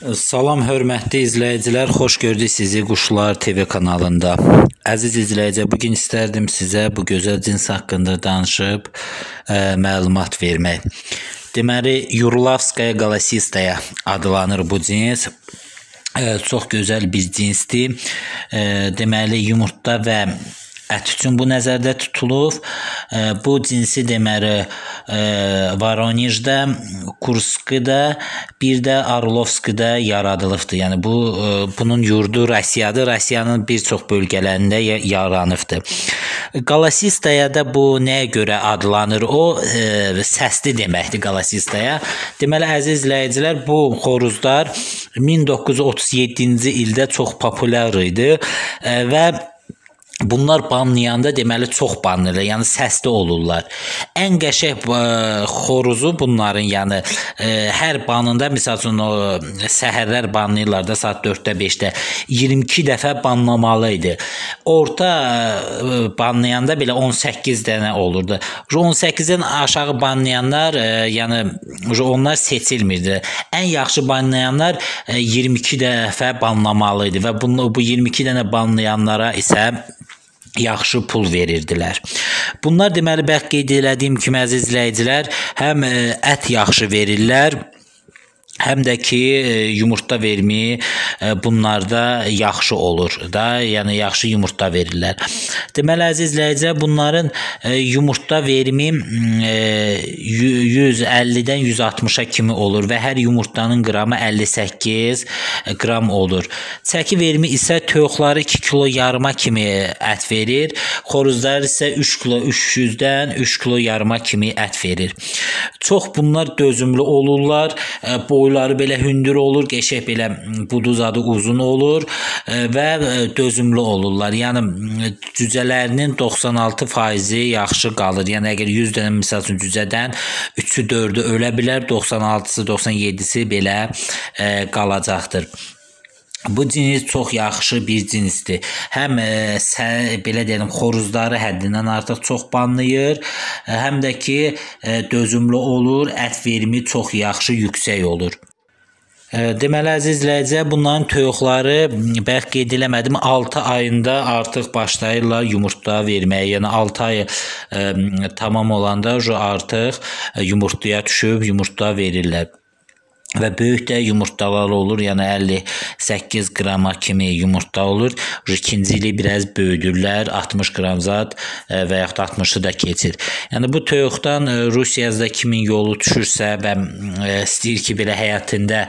Salam hörmətli izləyicilər, xoş gördük sizi Quşlar TV kanalında. Əziz izləyicilər, bugün istərdim sizə bu gözəl cins haqqında danışıb məlumat vermək. Deməli, Yurlavskaya Golasistaya adlanır bu cins. Çox gözəl bir cinsdir. Deməli, yumurta və ət üçün bu nəzərdə tutulub. Bu cinsi deməli Voronejdə, Kurskda, bir də Orlovskda yaradılıbdır. Yəni bunun yurdu Rusiyadır. Rusiyanın bir çox bölgələrində yaranıbdır. Golasistaya da bu nəyə görə adlanır? O səsli deməkdir Golasistaya. Deməli əziz izləyicilər, bu xoruzlar 1937-ci ildə çox populyar idi və bunlar banlayanda deməli çox banlayırlar, yəni səsli olurlar. Ən qəşəng xoruzu bunların, yəni hər banında, məsəl üçün o səhərlər banlayırlar da saat 4-də 5-də 22 dəfə banlamalı idi. Orta banlayanda belə 18 dənə olurdu. 18-dən aşağı banlayanlar, yəni onlar seçilmirdi. Ən yaxşı banlayanlar 22 dəfə banlamalı idi və bu 22 dənə banlayanlara isə yaxşı pul verirdilər. Bunlar deməli bəlkə qeyd elədiyim kimi əziz izləyicilər, həm ət yaxşı verirlər, həm də ki yumurta verimi bunlarda yaxşı olur da, yəni yaxşı yumurta verirlər. Deməli əziz izləyicilər, bunların yumurta verimi 150-dən 160-a kimi olur və hər yumurtanın qramı 58 qram olur. Çəki verimi isə toyuqları 2 kilo yarıma kimi ət verir, xoruzlar isə 3 kilo 300-dən 3 kilo yarıma kimi ət verir. Çox bunlar dözümlü olurlar, boyları belə hündür olur, qəşəng belə buduz adı uzun olur və dözümlü olurlar. Yəni cücələrinin 96% yaxşı qalır. Yəni əgər 100 dənə məsəl üçün cücədən 3-ü 4-ü ölə bilər, 96-sı, 97-si belə qalacaqdır. Bu cins çox yaxşı bir cinsdir. Həm belə deyim, xoruzları həddindən artıq çox banlayır, həm də ki dözümlü olur, ət verimi çox yaxşı, yüksək olur. Deməli əziz izləyicilər, bunların toyuqları bəlkə qeyd eləmədim, 6 ayında artıq başlayırlar yumurta verməyə. Yəni 6 ay tamam olanda artıq yumurtaya düşüb yumurta verirlər. Və böyük də yumurtalar olur, yəni 58 qrama kimi yumurta olur. İkinci ili biraz böyüdürlər, 60 qram zat və yaxud 60-ı da keçir. Yəni bu toyuqdan Rusiyada kimin yolu düşürsə və istəyir ki, belə həyatında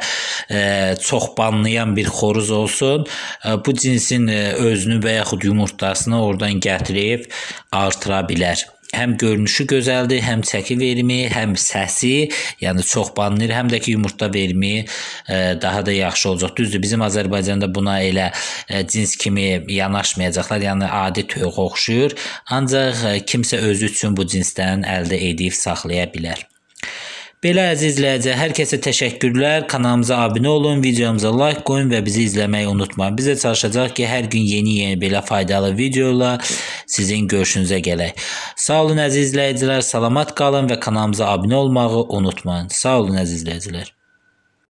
çox banlayan bir xoruz olsun, bu cinsin özünü və yaxud yumurtasını oradan gətirib artıra bilər. Həm görünüşü gözəldir, həm çəki verimi, həm səsi, yəni çox banlayır, həm də ki yumurta verimi daha da yaxşı olacaq. Düzdür, bizim Azərbaycanda buna elə cins kimi yanaşmayacaqlar, yəni adi toyuğa oxşuyur. Ancaq kimsə özü üçün bu cinsdən əldə edib saxlaya bilər. Belə əziz izləyicilər, hər kəsə təşəkkürlər. Kanalımıza abunə olun, videomuza like qoyun və bizi izləməyi unutmayın. Biz də çalışacaq ki, hər gün yeni belə faydalı videolar sizin görüşünüzə gələk. Sağ olun əziz izləyicilər, salamat qalın və kanalımıza abunə olmağı unutmayın. Sağ olun əziz izləyicilər.